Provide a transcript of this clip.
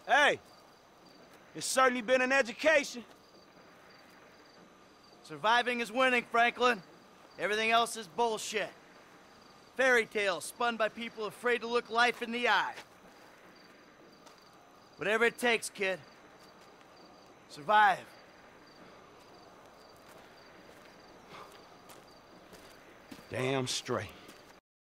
Hey, it's certainly been an education. Surviving is winning, Franklin. Everything else is bullshit. Fairy tales spun by people afraid to look life in the eye. Whatever it takes, kid. Survive. Damn straight.